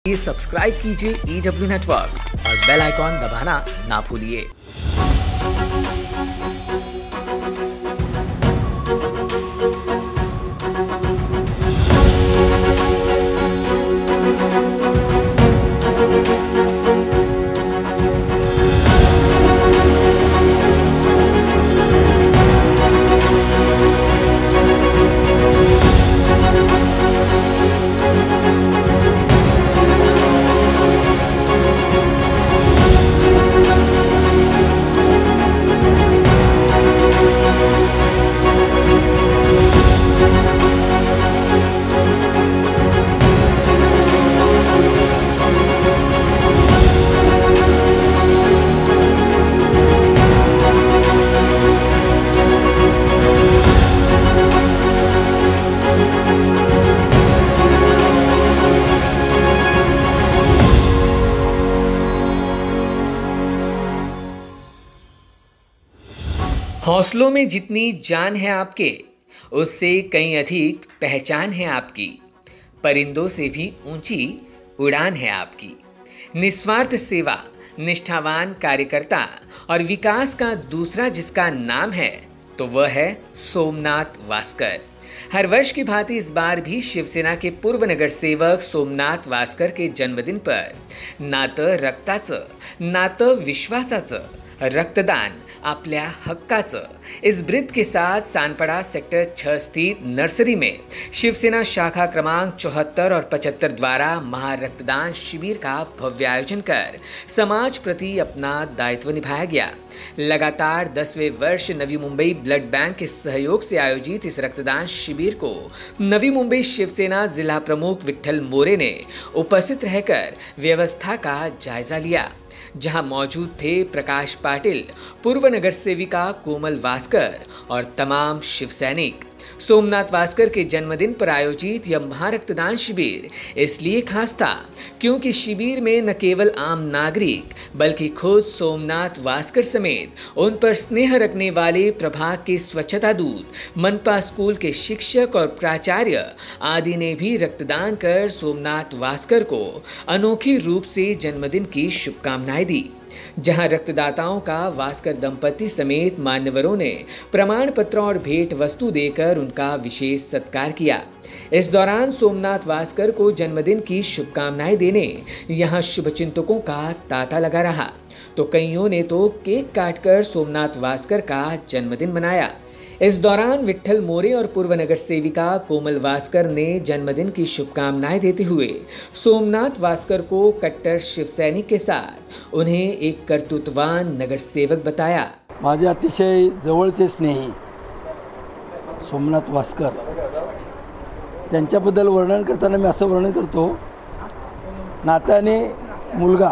Subscribe कीजिए EW network और bell icon दबाना ना भूलिए। हौसलों में जितनी जान है आपके, उससे कहीं अधिक पहचान है आपकी। परिंदों से भी ऊंची उड़ान है आपकी। निस्वार्थ सेवा, निष्ठावान कार्यकर्ता और विकास का दूसरा जिसका नाम है तो वह है सोमनाथ वास्कर। हर वर्ष की भांति इस बार भी शिवसेना के पूर्व नगर सेवक सोमनाथ वास्कर के जन्मदिन पर नातं रक्ताचं, नातं विश्वासाचं, रक्तदान आपल्या हक्काचं इस ब्रीद के साथ सानपड़ा सेक्टर 6 स्थित नर्सरी में शिवसेना शाखा क्रमांक 74 और 75 द्वारा महारक्तदान शिविर का भव्य आयोजन कर समाज प्रति अपना दायित्व निभाया गया। लगातार 10वें वर्ष नवी मुंबई ब्लड बैंक के सहयोग से आयोजित इस रक्तदान शिविर को नवी मुंबई शिवसेना जिला प्रमुख विट्ठल मोरे ने उपस्थित रहकर व्यवस्था का जायजा लिया, जहां मौजूद थे प्रकाश पाटिल, पूर्व नगर सेविका कोमल वास्कर और तमाम शिव सैनिक। सोमनाथ वास्कर के जन्मदिन पर आयोजित यह महारक्तदान शिविर इसलिए खास था क्योंकि शिविर में न केवल आम नागरिक बल्कि खुद सोमनाथ वास्कर समेत उन पर स्नेह रखने वाले प्रभाग के स्वच्छता दूत, मनपा स्कूल के शिक्षक और प्राचार्य आदि ने भी रक्तदान कर सोमनाथ वास्कर को अनोखी रूप से जन्मदिन की शुभकामनाएं दी। जहां रक्तदाताओं का वास्कर दंपति समेत मान्यवरों ने प्रमाण पत्र और भेंट वस्तु देकर उनका विशेष सत्कार किया। इस दौरान सोमनाथ वास्कर को जन्मदिन की शुभकामनाएं देने यहां शुभचिंतकों का तांता लगा रहा, तो कईयों ने तो केक काटकर सोमनाथ वास्कर का जन्मदिन मनाया। इस दौरान विट्ठल मोरे और पूर्व नगर सेविका कोमल वास्कर ने जन्मदिन की शुभकामनाएं देते हुए सोमनाथ वास्कर को कट्टर शिव सैनिक के साथ उन्हें एक कर्तृत्ववान नगर सेवक बताया। माझे अतिशय जवळचे स्नेही सोमनाथ वास्कर, त्यांच्याबद्दल वर्णन करताना मी असं वर्णन करतो, नात्याने मुलगा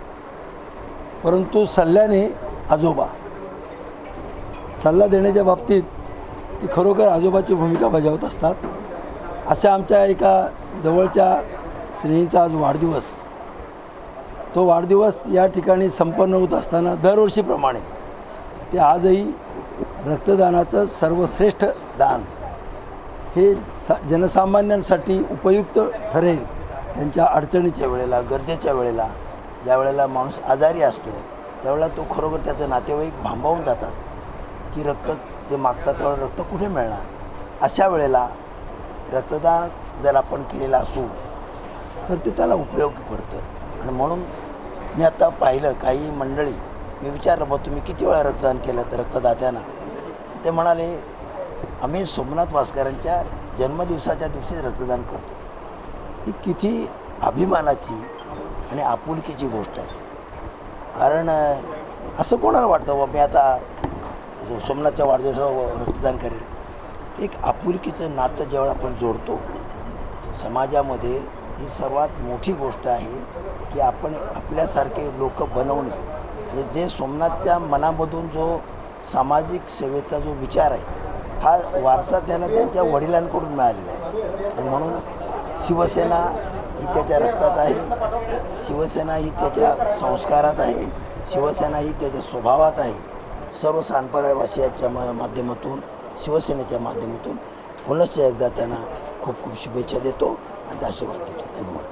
परंतु सल्ल्याने आजोबा। सल्ला देण्याच्या बाबतीत ती खरोखर आजोबाची भूमिका बजावत असतात। अशा आमच्या एका जवळच्या स्नेहीचा आज वाढदिवस, तो वाढदिवस या ठिकाणी संपन्न होत असताना दरवर्षीप्रमाणे ते आजही रक्तदानाचं सर्वश्रेष्ठ दान हे जनसामान्यांसाठी उपयुक्त ठरेल। त्यांच्या अडचणीच्या वेळेला, गरजेच्या वेळेला, ज्या वेळेला माणूस आजारी असतो त्यावेळेला तो खरोखर त्याचे नातेवाईक भांबावून जातात की रक्त ते मागतात त्यावेळेला रक्त कुठे मिळणार। अशा वेळेला रक्तदान जर आपण केलेलं असू तर ते त्याला उपयोगी पडतं। आणि म्हणून मी आता पाहिलं काही मंडळी, मी विचारलं बा तुम्ही किती वेळा रक्तदान केलं तर रक्तदात्यांना, ते म्हणाले आम्ही सोमनाथ वास्करांच्या जन्मदिवसाच्या दिवशी रक्तदान करतो। ही किती अभिमानाची आणि आपुलकीची गोष्ट आहे। कारण असं कोणाला वाटतं बा मी आता सोमनाथच्या वाढदिवसावर रक्तदान करेल। एक आपुलकीचं नातं जेव्हा आपण जोडतो समाजामध्ये, ही सर्वात मोठी गोष्ट आहे की आपण आपल्यासारखे लोक बनवणे। जे सोमनाथच्या मनामधून जो सामाजिक सेवेचा जो विचार आहे हा वारसा त्याला त्यांच्या वडिलांकडून मिळालेला आहे। आणि म्हणून शिवसेना ही त्याच्या रक्तात आहे, शिवसेना ही त्याच्या संस्कारात आहे, शिवसेना ही त्याच्या स्वभावात आहे। सर्व सानपाडावासियांच्या माध्यमातून, शिवसेनेच्या माध्यमातून पुनश्च एकदा त्यांना खूप खूप शुभेच्छा देतो आणि आशीर्वाद देतो। धन्यवाद।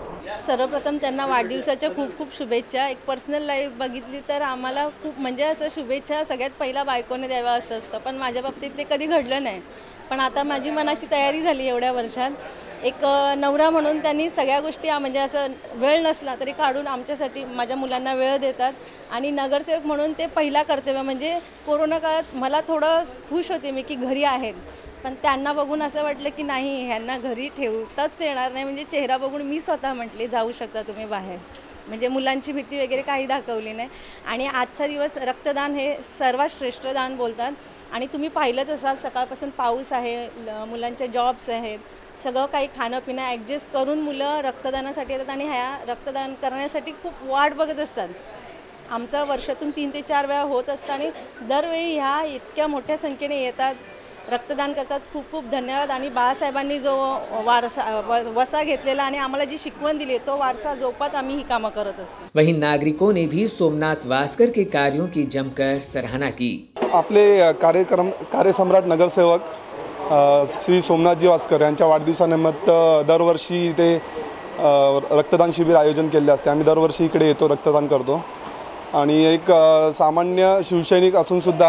सर्वप्रथम त्यांना वाढदिवसाच्या खूप खूप शुभेच्छा. एक पर्सनल लाईफ बघितली तर आम्हाला खूप म्हणजे असं शुभेच्छा सगळ्यात पहिला बायकोने द्यावा असं असतं, पण माझ्या बाबतीत ते कधी घडलं नाही. पण आता माझी मनाची तयारी झाली एवढ्या वर्षात. एक नवरा म्हणून त्यांनी सगळ्या गोष्टी म्हणजे असं वेळ नसला तरी काढून आमच्यासाठी माझ्या मुलांना वेळ देतात. आणि नगरसेवक म्हणून ते पहिला कर्तव्य म्हणजे कोरोना काळात मला थोडं खुश होते मी की घरी आहेत, पण त्यांना बघून असं वाटलं की नाही, ह्यांना घरी ठेवताच येणार नाही. म्हणजे चेहरा बघून मी स्वतः म्हटले जाऊ शकता तुम्ही बाहेर, म्हणजे मुलांची भीती वगैरे काही दाखवली नाही. आणि आजचा दिवस रक्तदान हे सर्वात श्रेष्ठ दान बोलतात. आणि तुम्ही पाहिलंच असाल सकाळपासून पाऊस आहे, मुलांचे जॉब्स आहेत, सगळं काही खाणं पिणं ॲडजस्ट करून मुलं रक्तदानासाठी येतात आणि ह्या रक्तदान करण्यासाठी खूप वाट बघत असतात. आमचं वर्षातून 3 ते 4 वेळा होत असतं आणि दरवेळी ह्या इतक्या मोठ्या संख्येने येतात, रक्तदान करतात. खूप खूप धन्यवाद. आणि बाळासाहेबांनी जो वसा घेतलेला आणि आम्हाला जी शिकवण दिली तो वारसा जोपात आम्ही ही कामं करत असतो. वहीं नागरिकों ने भी सोमनाथ वास्कर के कार्यों की जमकर सराहना की. आपले कार्यसम्राट नगरसेवक श्री सोमनाथजी वास्कर यांच्या वाढदिवसानिमित्त दरवर्षी ते रक्तदान शिबिर आयोजन केले असते. आम्ही दरवर्षी इकडे येतो, रक्तदान करतो. आणि एक सामान्य शिवसैनिक असूनसुद्धा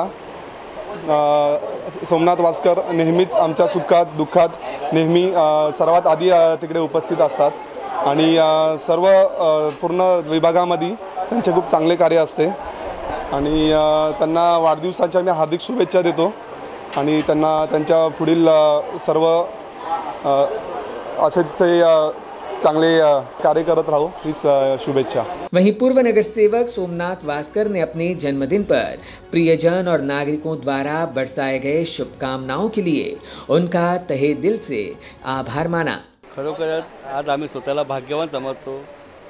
सोमनाथ वास्कर नेहमीच आमच्या सुखात दुःखात नेहमी सर्वात आधी तिकडे उपस्थित असतात. आणि सर्व पूर्ण विभागामध्ये त्यांचे खूप चांगले कार्य असते. आणि त्यांना वाढदिवसाच्या मी हार्दिक शुभेच्छा देतो. आणि त्यांना त्यांच्या पुढील सर्व असेच ते चांगले कार्य करत राहो हीच शुभेच्छा. वहीं पूर्व नगर सेवक सोमनाथ वास्कर ने अपने जन्मदिन पर प्रियजन और नागरिकों द्वारा बरसाए गए शुभकामनाओं के लिए उनका तहे दिल से आभार माना. खरोखरच आज आम्ही स्वतःला भाग्यवान समजतो,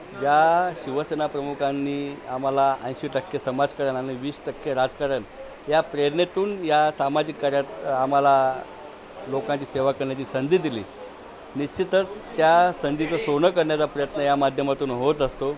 ज्या शिवसेना प्रमुखांनी आम्हाला 80% समाजकारण आणि 20% राजकारण या प्रेरणेतून या सामाजिक कार्यात आम्हाला लोकांची सेवा करण्याची संधी दिली. निश्चितच त्या संधीचं सोनं करण्याचा प्रयत्न या माध्यमातून होत असतो.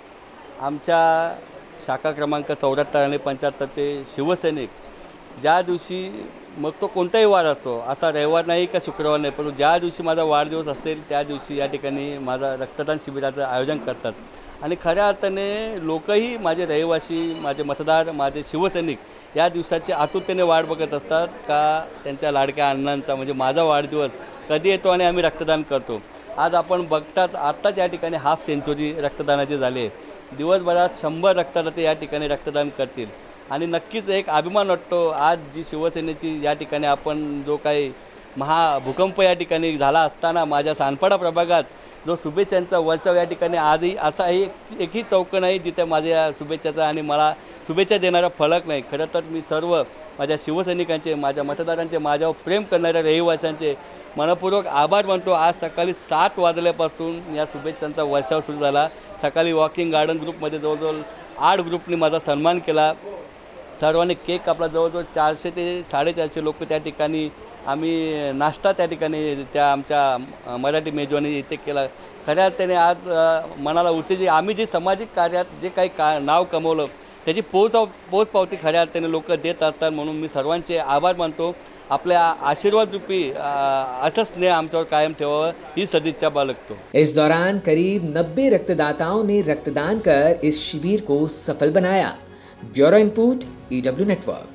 आमच्या शाखा क्रमांक 74 आणि 75चे शिवसैनिक ज्या दिवशी, मग तो कोणताही वार असतो, असा रविवार नाही का शुक्रवार नाही, परंतु ज्या दिवशी माझा वाढदिवस असेल त्या दिवशी या ठिकाणी माझा रक्तदान शिबिराचं आयोजन करतात. आणि खऱ्या अर्थाने लोकही, माझे रहिवासी, माझे मतदार, माझे शिवसैनिक या दिवसाची आतुरतेने वाट बघत असतात का त्यांच्या लाडक्या अण्णांचा म्हणजे माझा वाढदिवस कधी येतो आणि आम्ही रक्तदान करतो. आज आपण बघताच आत्ताच या ठिकाणी हाफ सेंचुरी रक्तदानाची झाली आहे. दिवसभरात 100 रक्तदाते या ठिकाणी रक्तदान करतील. आणि नक्कीच एक अभिमान वाटतो आज जी शिवसेनेची या ठिकाणी आपण जो काही महाभूकंप या ठिकाणी झाला असताना माझ्या सानपाडा प्रभागात जो शुभेच्छांचा वर्षाव या ठिकाणी आजही असा एकही चौक नाही जिथे माझ्या शुभेच्छाचा आणि मला शुभेच्छा देणारा फलक नाही. खरं तर मी सर्व माझ्या शिवसैनिकांचे, माझ्या मतदारांचे, माझ्यावर प्रेम करणाऱ्या रहिवाशांचे मनपूर्वक आभार मानतो. आज सकाळी 7 वाजल्यापासून या शुभेच्छांचा वर्षाव सुरू झाला. सकाळी वॉकिंग गार्डन ग्रुपमध्ये जवळजवळ 8 ग्रुपनी माझा सन्मान केला. सर्वांनी केक कापला. जवळजवळ 400 ते 450 लोक त्या ठिकाणी, आम्ही नाश्ता त्या ठिकाणी त्या आमच्या मराठी मेजवानी इथे केला. खऱ्या अर्थाने आज मनाला उत्तेजित, आम्ही जे सामाजिक कार्यात जे काही नाव कमवलं त्याची पोचपावती खऱ्या अर्थाने लोक देत असतात. म्हणून मी सर्वांचे आभार मानतो. आपल्या आशीर्वाद रूपी असं स्नेह आमच्यावर कायम ठेवावं ही सदिच्छा बाळगतो. इस दौरान करीब 90 रक्तदाताओं ने रक्तदान कर इस शिविर को सफल बनाया. Bureau input, EW network.